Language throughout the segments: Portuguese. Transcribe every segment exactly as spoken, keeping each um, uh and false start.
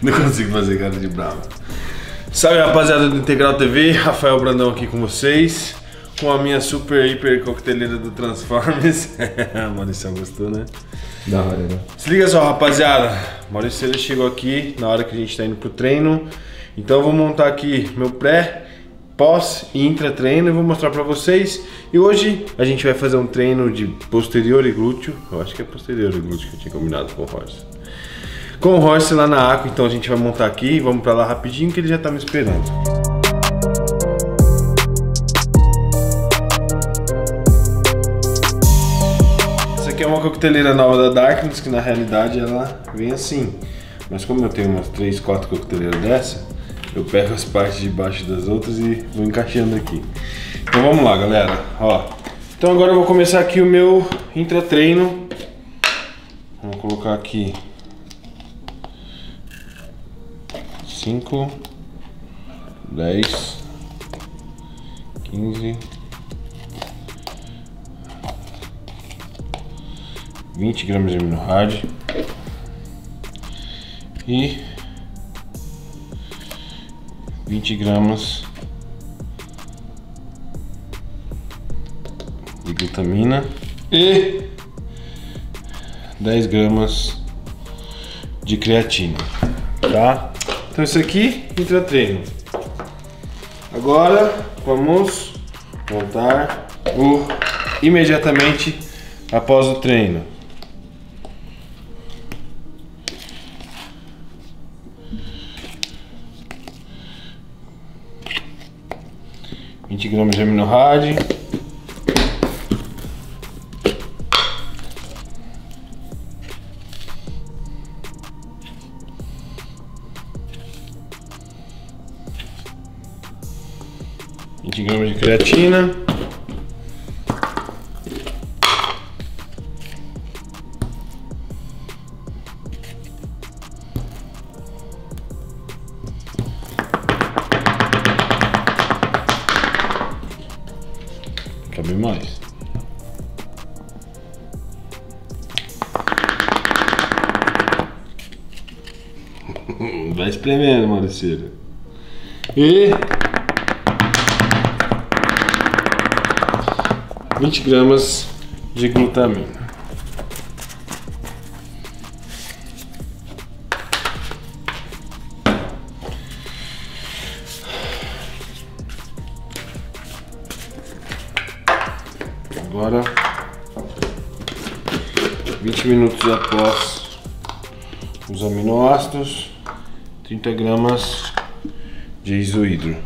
Não consigo fazer cara de bravo. Salve, rapaziada do Integral T V, Rafael Brandão aqui com vocês, com a minha super hiper coqueteleira do Transformers. Maurício gostou, né? Da hora, né? Se liga só, rapaziada, Maurício chegou aqui na hora que a gente tá indo pro treino. Então eu vou montar aqui meu pré, pós e intra-treino e vou mostrar pra vocês. E hoje a gente vai fazer um treino de posterior e glúteo. Eu acho que é posterior e glúteo que eu tinha combinado com o Horst. Com o Horst lá na Aqua, então a gente vai montar aqui. Vamos pra lá rapidinho que ele já tá me esperando. Essa aqui é uma coqueteleira nova da Darkness, que na realidade ela vem assim. Mas como eu tenho umas três, quatro coqueteleiras dessa, eu pego as partes de baixo das outras e vou encaixando aqui. Então vamos lá, galera. Ó. Então agora eu vou começar aqui o meu intratreino. Vou colocar aqui cinco, dez, quinze, vinte gramas de amino hard e vinte gramas de glutamina e dez gramas de creatina, tá? Então isso aqui, intratreino. Agora vamos montar o imediatamente após o treino. vinte gramas de amino hard. vinte gramas de creatina. Cabe mais. Vai espremendo, Maurício. E vinte gramas de glutamina. Agora, vinte minutos após os aminoácidos, trinta gramas de isohidro.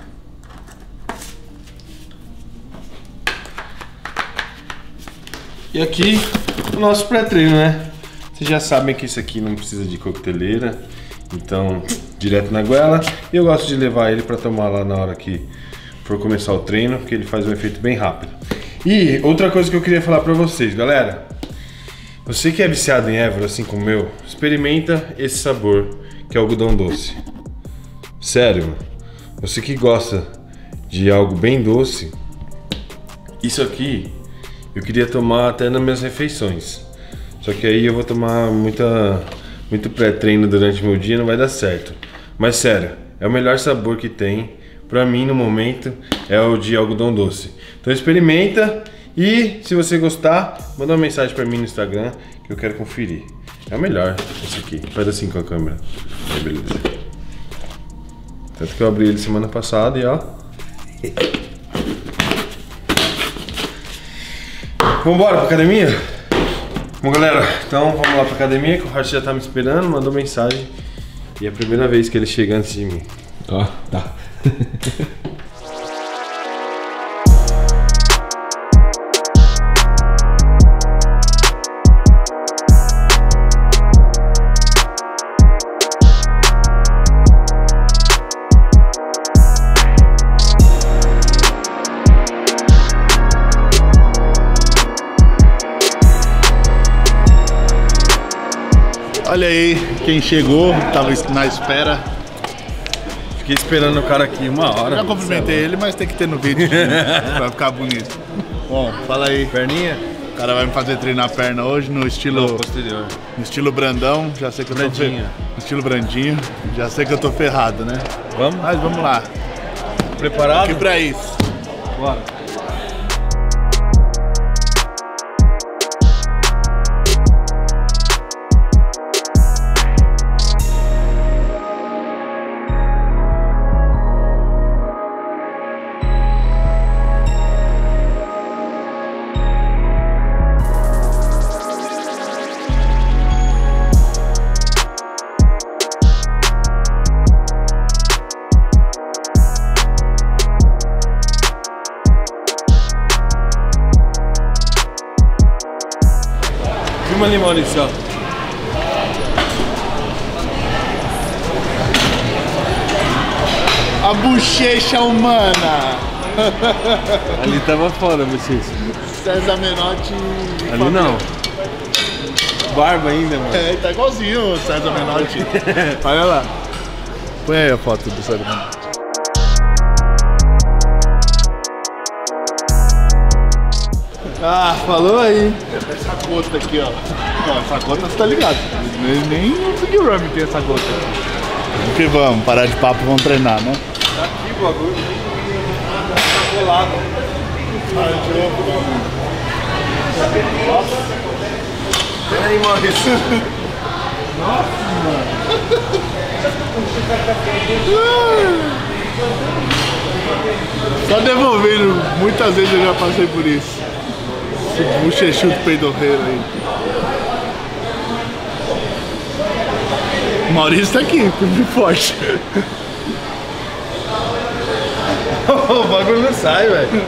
E aqui o nosso pré-treino, né? Vocês já sabem que isso aqui não precisa de coqueteleira, então direto na goela. E eu gosto de levar ele para tomar lá na hora que for começar o treino, porque ele faz um efeito bem rápido. E outra coisa que eu queria falar pra vocês, galera. Você que é viciado em Évora, assim como eu, experimenta esse sabor, que é o algodão doce. Sério, você que gosta de algo bem doce, isso aqui eu queria tomar até nas minhas refeições. Só que aí eu vou tomar muita, muito pré-treino durante o meu dia, não vai dar certo. Mas sério, é o melhor sabor que tem. Pra mim, no momento, é o de algodão doce. Então experimenta e, se você gostar, manda uma mensagem pra mim no Instagram que eu quero conferir. É o melhor esse aqui. Faz assim com a câmera. Aí, beleza. Tanto que eu abri ele semana passada e ó. Vambora pra academia? Bom, galera, então vamos lá pra academia que o Horst já tá me esperando, mandou mensagem. E é a primeira vez que ele chega antes de mim. Ó, tá. Olha aí quem chegou, tava na espera. Fiquei esperando o cara aqui uma hora. Já cumprimentei ele, mas tem que ter no vídeo pra ficar bonito. Bom, fala aí. Perninha? cara vai me fazer treinar a perna hoje no estilo posterior. No estilo brandão, já sei que eu tô Brandinho. No estilo brandinho, já sei que eu tô ferrado, né? Vamos? Mas vamos lá. Preparado? Aqui pra isso. Bora. Filma ali, Maurício. A bochecha humana. Ali tava foda, vocês. César Menotti. Ali não. Barba ainda, mano. É, tá igualzinho o César Menotti. Olha lá. Põe aí a foto do César Menotti. Ah, falou aí. Essa gota aqui, ó. Ó, essa gota você tá ligado. Nem, nem o Big Ramy tem essa gota. Vamos que vamos, parar de papo, vamos treinar, né? Tá aqui o bagulho. Tá colado. Ah, tirou. Vem aí, Maurício. Nossa, mano. Só devolvendo, muitas vezes eu já passei por isso. Esse bochechudo peidorreiro aí. O Maurício tá aqui, firme e forte. O bagulho não sai, velho.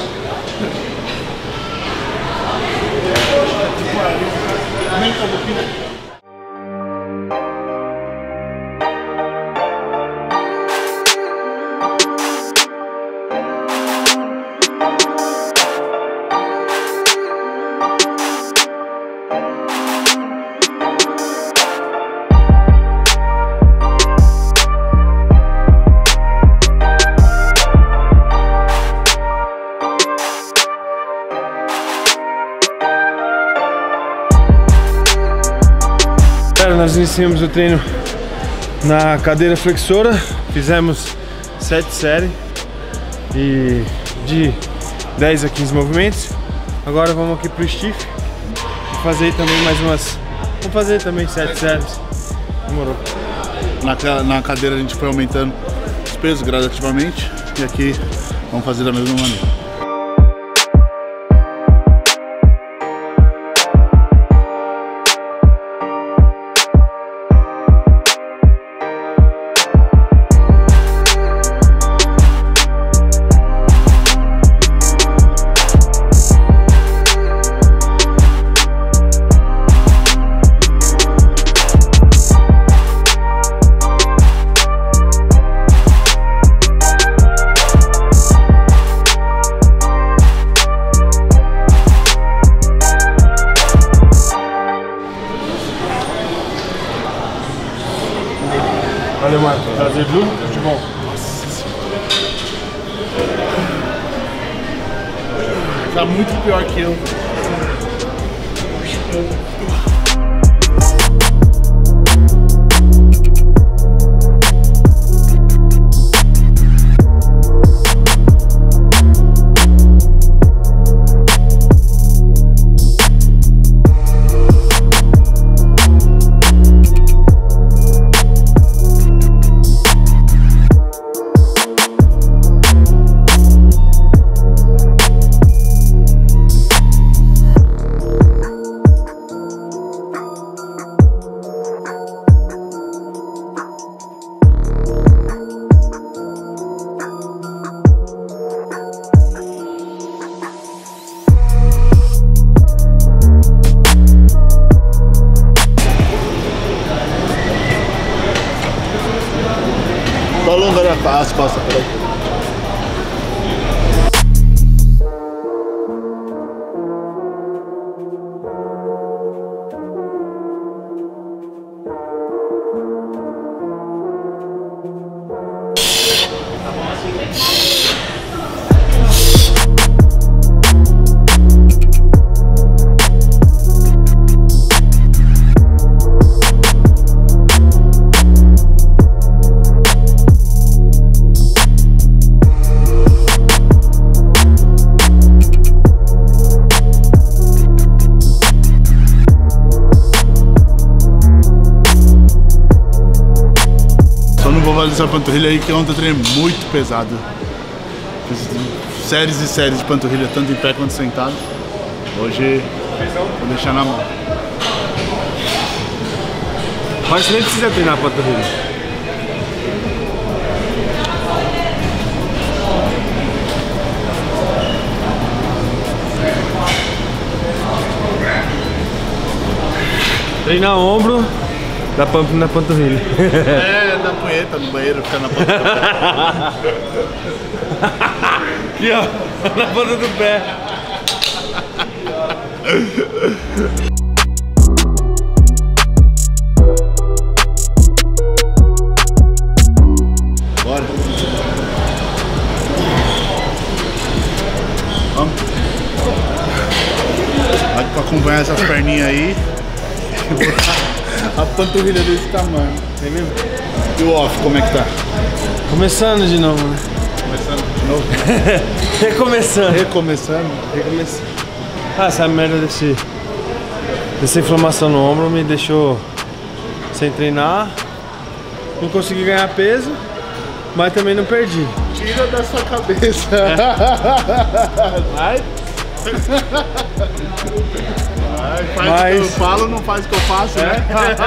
Nós iniciamos o treino na cadeira flexora, fizemos sete séries e de dez a quinze movimentos. Agora vamos aqui pro stiff e fazer também mais umas, vamos fazer também sete séries. Demorou. Na, na cadeira a gente foi aumentando os pesos gradativamente e aqui vamos fazer da mesma maneira. Valeu, Marcos. Prazer, Blue. Tudo de bom. Tá muito pior que eu. Tô alongando as costas por aqui. fortalecer a panturrilha aí, que ontem eu treinei muito pesado. Fiz séries e séries de panturrilha, tanto em pé quanto sentado. Hoje vou deixar na mão. Mas você nem precisa treinar panturrilha. Treinar ombro, dá pump na panturrilha. É, dá punheta no banheiro, ficar na ponta do pé. Aqui ó, na ponta do pé. Bora. Vamos. Vai pra acompanhar essas perninhas aí. A panturrilha desse tamanho. É mesmo? E o off, como é que tá? Começando de novo, né? Começando de novo? Recomeçando. Recomeçando? Recomeçando. Ah, essa merda desse, dessa inflamação no ombro me deixou sem treinar. Não consegui ganhar peso, mas também não perdi. Tira da sua cabeça. Vai. Vai, faz Mas... o que eu falo, não faz o que eu faço, né?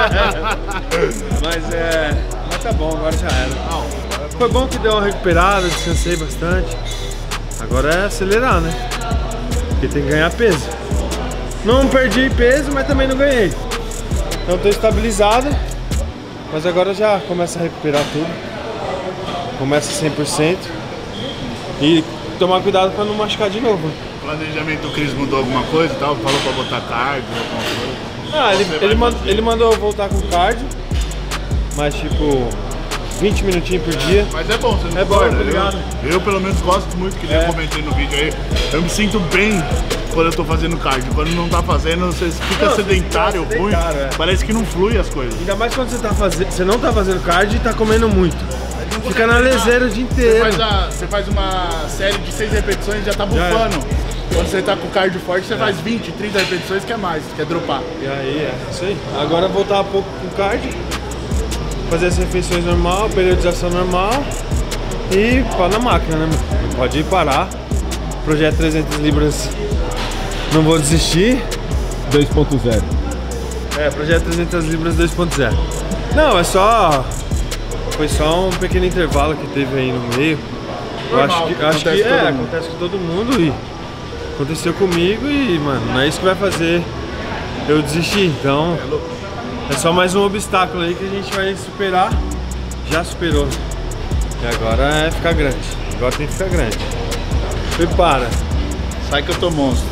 Mas é... Mas tá bom, agora já era. Foi bom que deu uma recuperada, descansei bastante. Agora é acelerar, né? Porque tem que ganhar peso. Não perdi peso, mas também não ganhei. Então tô estabilizado. Mas agora já começa a recuperar tudo. Começa cem por cento. E tomar cuidado pra não machucar de novo. O planejamento do Cris mudou alguma coisa e tal? Falou pra botar cardio, alguma coisa? Ah, ele, ele, mand, ele mandou voltar com cardio. Mas tipo, vinte minutinhos por dia. Mas é bom, você não É bom, concorda? obrigado. Eu, eu pelo menos gosto muito, que nem É. eu comentei no vídeo aí. Eu me sinto bem quando eu tô fazendo cardio. Quando não tá fazendo, você fica Não, sedentário, você fica ruim. sedentário, é. Parece que não flui as coisas. Ainda mais quando você, tá fazendo, você não tá fazendo cardio e tá comendo muito. Fica na leseira o dia Você inteiro. faz, a- você faz uma série de seis repetições e já tá Já é. bufando. Quando você tá com o cardio forte, você faz vinte, trinta repetições, que é mais, que é dropar. E aí, é isso aí. Agora voltar um pouco com cardio, fazer as refeições normal, periodização normal e pá na máquina, né? Não pode ir parar. Projeto trezentas libras, não vou desistir. dois ponto zero. É, projeto trezentas libras dois ponto zero. Não, é só... Foi só um pequeno intervalo que teve aí no meio. Eu Normal, acho que, acho acontece que com é, todo mundo. acontece com todo mundo e aconteceu comigo e, mano, não é isso que vai fazer eu desistir. Então, é só mais um obstáculo aí que a gente vai superar. Já superou. E agora é ficar grande. Agora tem que ficar grande. Prepara. Sai que eu tô monstro.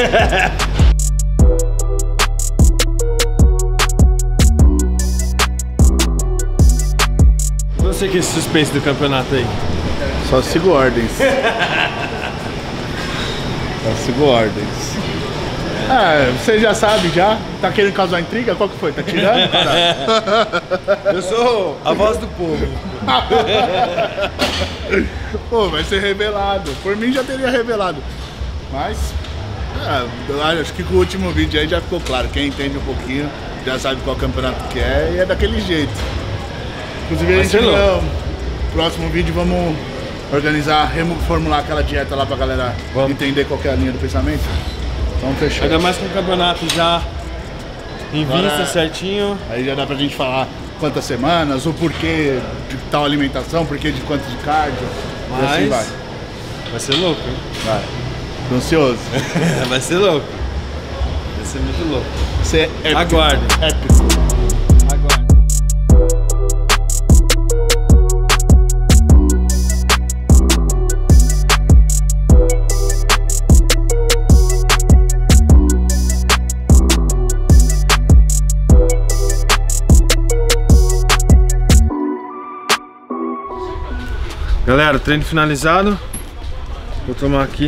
Você que é esse suspense do campeonato aí. Só sigo ordens. Só sigo ordens. Ah, você já sabe já? Tá querendo causar intriga? Qual que foi? Tá tirando, caralho? Eu sou a voz do povo. Pô, vai ser revelado. Por mim já teria revelado. Mas, ah, eu acho que com o último vídeo aí já ficou claro. Quem entende um pouquinho já sabe qual campeonato que é e é daquele jeito. Inclusive a gente no próximo vídeo vamos organizar, reformular aquela dieta lá pra galera Vamos. entender qual que é a linha do pensamento. Então fechou. Ainda mais com o campeonato já em Agora- vista certinho. Aí já dá pra gente falar quantas semanas, o porquê de tal alimentação, porquê de quanto de cardio. E assim Mas vai. vai ser louco, hein? Vai. Tô ansioso. Vai ser louco. Vai ser muito louco. Você é épico. Aguarde. Épico. Agora. Galera, treino finalizado. Vou tomar aqui.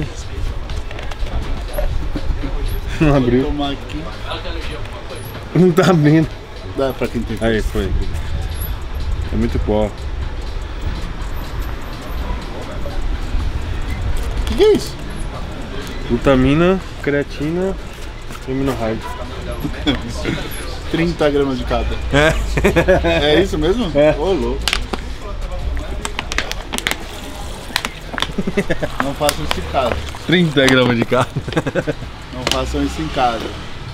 Não Vou abriu. tomar aqui. Não tá abrindo. Dá pra quem tem. Aí, foi. É muito pó. O que, que é isso? Glutamina, creatina e aminohard. trinta gramas de cada. É. É isso mesmo? É. Ô, louco. Não façam isso em casa. trinta gramas de carne. Não façam isso em casa.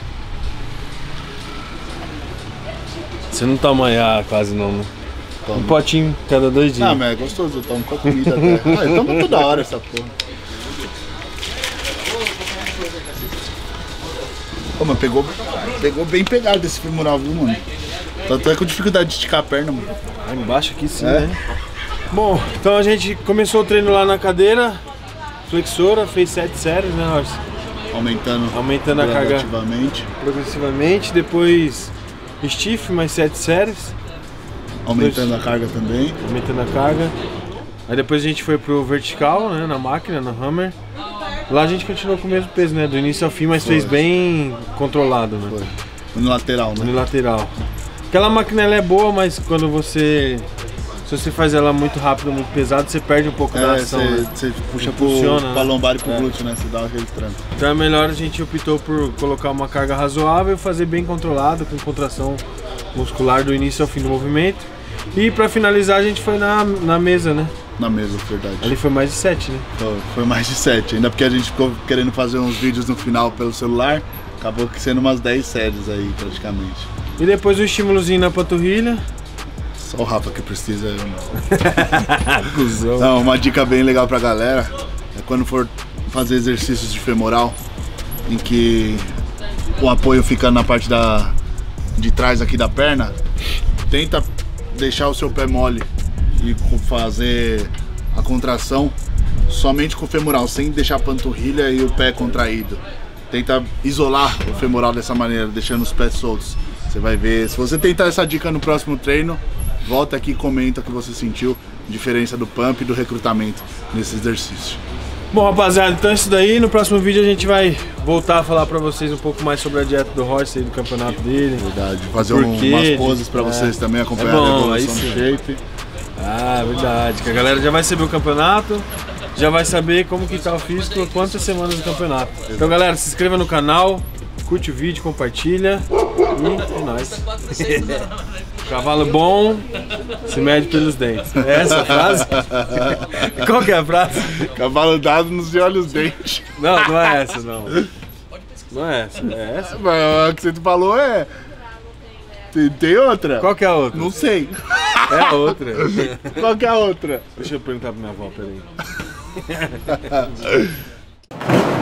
Você não toma ah, quase não, né? Toma. Um potinho cada dois dias. Não, mas é gostoso, eu tomo com a comida até. Ah, eu tomo toda hora essa porra. Pô, mas pegou, pegou bem pegado esse femoral, viu, mano? Tô até com dificuldade de esticar a perna, mano. Lá embaixo aqui sim, É. né? Bom, então a gente começou o treino lá na cadeira, flexora, fez sete séries, né, Horst? Aumentando, Aumentando a carga gradativamente. progressivamente, depois stiff, mais sete séries, Aumentando Dois. a carga também. aumentando a carga. Aí depois a gente foi pro vertical, né, na máquina, na Hammer. Lá a gente continuou com o mesmo peso, né, do início ao fim, mas Foi. fez bem controlado, né? Foi. No lateral, né? Unilateral. Aquela máquina ela é boa, mas quando você... Se você faz ela muito rápido, muito pesado, você perde um pouco da É, ação, né? você puxa pro, Impulsiona, pra né? lombar e pro É. glúteo, né? Você dá aquele tranco. Então é melhor a gente optou por colocar uma carga razoável, fazer bem controlado, com contração muscular do início ao fim do movimento. E pra finalizar a gente foi na, na mesa, né? Na mesa, verdade. Ali foi mais de sete, né? Foi, foi mais de sete. Ainda porque a gente ficou querendo fazer uns vídeos no final pelo celular. Acabou que sendo umas dez séries aí, praticamente. E depois o estímulozinho na panturrilha. Só o Rafa que precisa. Eu não. Cusão. Não, uma dica bem legal pra galera é quando for fazer exercícios de femoral, em que o apoio fica na parte da, de trás aqui da perna, tenta deixar o seu pé mole e co- fazer a contração somente com o femoral, sem deixar a panturrilha e o pé contraído. Tenta isolar o femoral dessa maneira, deixando os pés soltos. Você vai ver, se você tentar essa dica no próximo treino, volta aqui e comenta o que você sentiu, diferença do pump e do recrutamento nesse exercício. Bom, rapaziada, então é isso daí. No próximo vídeo a gente vai voltar a falar pra vocês um pouco mais sobre a dieta do Horst e do campeonato dele. Verdade, fazer Por um- quê? umas poses pra É. vocês também, acompanhar É bom, a evolução aí do sim. shape. Ah, verdade. Que a galera já vai saber o campeonato, já vai saber como que tá o físico, quantas semanas do campeonato. Então, galera, se inscreva no canal, curte o vídeo, compartilha e é nóis. Cavalo bom se mede pelos dentes. É essa a frase? Qual que é a frase? Cavalo dado nos olhos dentes. Não, não é essa, não. Não é essa, é essa. Mas o que você falou é. Tem, tem outra? Qual que é a outra? Não sei. É a outra. Qual que é a outra? Deixa eu perguntar pra minha avó, peraí.